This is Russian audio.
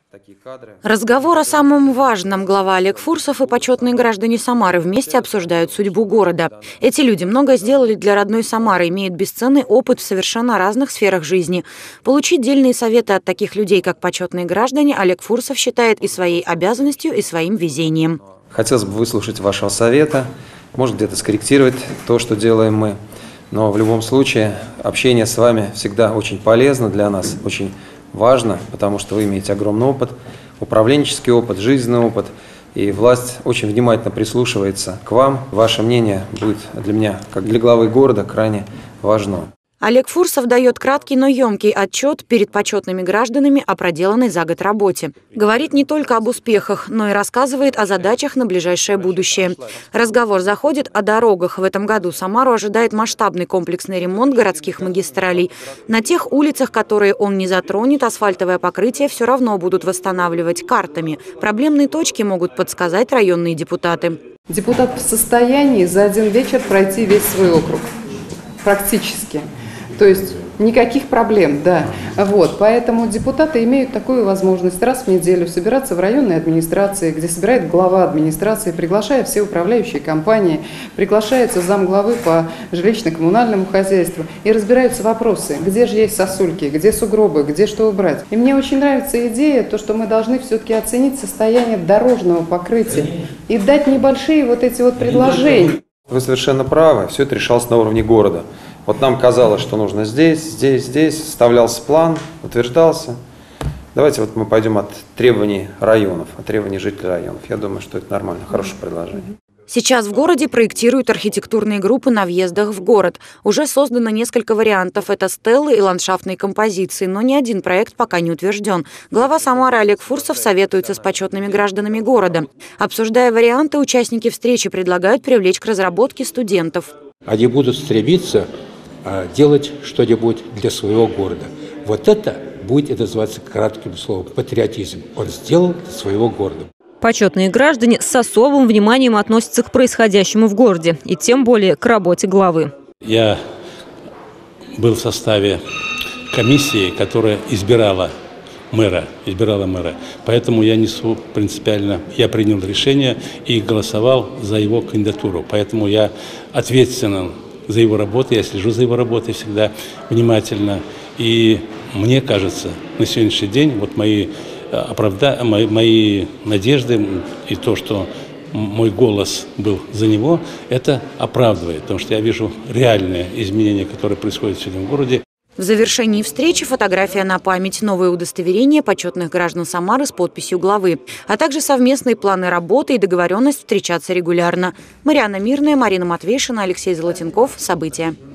Разговор о самом важном. Глава Олег Фурсов и почетные граждане Самары вместе обсуждают судьбу города. Эти люди многое сделали для родной Самары, имеют бесценный опыт в совершенно разных сферах жизни. Получить дельные советы от таких людей, как почетные граждане, Олег Фурсов считает и своей обязанностью, и своим везением. Хотелось бы выслушать вашего совета, может где-то скорректировать то, что делаем мы. Но в любом случае общение с вами всегда очень полезно для нас, очень важно, потому что вы имеете огромный опыт, управленческий опыт, жизненный опыт, и власть очень внимательно прислушивается к вам. Ваше мнение будет для меня, как для главы города, крайне важно. Олег Фурсов дает краткий, но емкий отчет перед почетными гражданами о проделанной за год работе. Говорит не только об успехах, но и рассказывает о задачах на ближайшее будущее. Разговор заходит о дорогах. В этом году Самару ожидает масштабный комплексный ремонт городских магистралей. На тех улицах, которые он не затронет, асфальтовое покрытие все равно будут восстанавливать картами. Проблемные точки могут подсказать районные депутаты. Депутат в состоянии за один вечер пройти весь свой округ. Практически. То есть никаких проблем, да. Вот, поэтому депутаты имеют такую возможность раз в неделю собираться в районной администрации, где собирает глава администрации, приглашая все управляющие компании, приглашается замглавы по жилищно-коммунальному хозяйству и разбираются вопросы, где же есть сосульки, где сугробы, где что убрать. И мне очень нравится идея, то, что мы должны все-таки оценить состояние дорожного покрытия и дать небольшие вот эти вот предложения. Вы совершенно правы, все это решалось на уровне города. Вот нам казалось, что нужно здесь, составлялся план, утверждался. Давайте вот мы пойдем от требований районов, от требований жителей районов. Я думаю, что это нормально, хорошее предложение. Сейчас в городе проектируют архитектурные группы на въездах в город. Уже создано несколько вариантов. Это стеллы и ландшафтные композиции, но ни один проект пока не утвержден. Глава Самары Олег Фурсов советуется с почетными гражданами города. Обсуждая варианты, участники встречи предлагают привлечь к разработке студентов. Они будут стремиться делать что-нибудь для своего города. Вот это будет называться кратким словом патриотизм. Он сделал для своего города. Почетные граждане с особым вниманием относятся к происходящему в городе и тем более к работе главы. Я был в составе комиссии, которая избирала мэра. Поэтому я несу принципиально, я принял решение и голосовал за его кандидатуру. Поэтому я ответственен за его работу, я слежу за его работой всегда внимательно. И мне кажется, на сегодняшний день вот мои надежды и то, что мой голос был за него, это оправдывает, потому что я вижу реальные изменения, которые происходят сегодня в городе. В завершении встречи фотография на память, новые удостоверения почетных граждан Самары с подписью главы, а также совместные планы работы и договоренность встречаться регулярно. Марьяна Мирная, Марина Матвейшина, Алексей Золотенков. События.